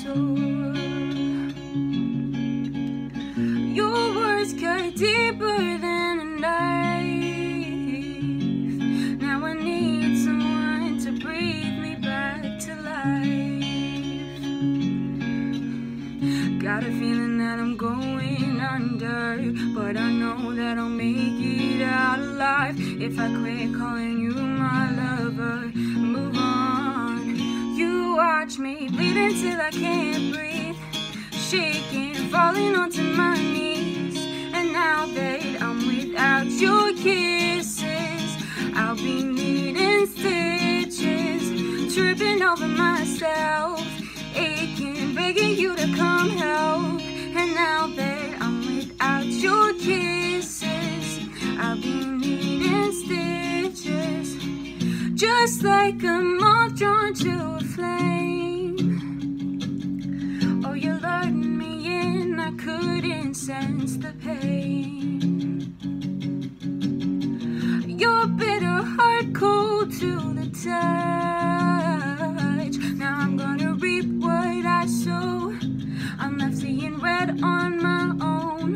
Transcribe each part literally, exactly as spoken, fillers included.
sore. Your words cut deeper than a knife. Now I need someone to breathe me back to life. Got a feeling that I'm going under, but I know that I'll make it out alive if I quit calling you my lover. Move on. You watch me bleed until I can't breathe, shaking, falling onto my knees. And now that I'm without your kisses, I'll be needing stitches, tripping over myself, aching, begging you to come help. And now that I'm without your kisses, I'll be needing stitches, just like a moth drawn to a flame. Oh, you lured me in, I couldn't sense the pain. Your bitter heart cold to the touch. Now I'm gonna reap what I sow. I'm left seeing red on my own.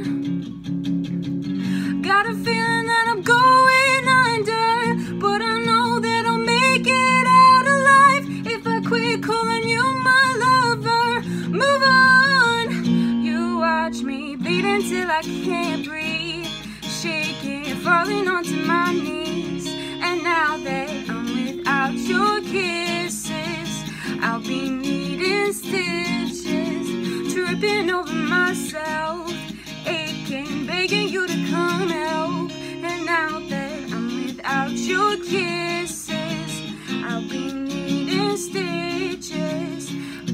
Got a feeling that I'm going under, but I know that I'll make it out alive if I quit calling you my lover. Move on. You watch me bleed until I can't breathe, shaking, falling onto my knees. And now that I'm without your kisses, I'll be needing stitches, tripping over myself, aching, begging you to come help. And now that I'm without your kisses, I'll be needing stitches.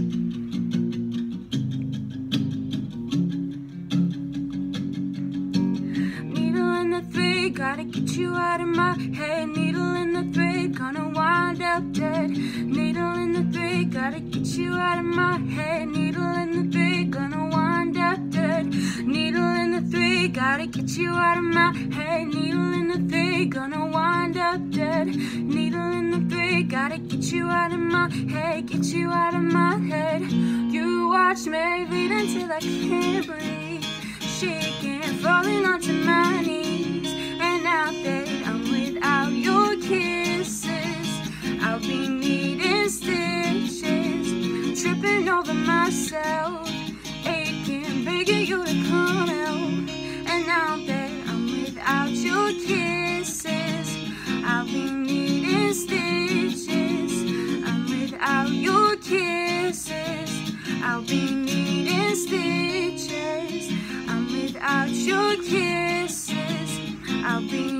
Needle in the thread, gotta get you out of my head. Needle in the thread, gonna wind up dead. Needle in the thread, gotta get you out of my head. Needle in the thread, gonna wind up dead. Needle in the thread, gotta get you out of my head. Needle in the thread, gonna wind up dead. Needle in the thread, gotta get you out of my head, get you out of my head. You watch me bleed until I can't breathe, shaking, falling onto my knees. And now that I'm without your kisses, I'll be needing stitches, tripping over myself, aching, begging you to come help. And now that I'm without your kisses, I'll be needing stitches. I'm without your kisses, I'll be needing stitches. I'm without your kisses, I'll be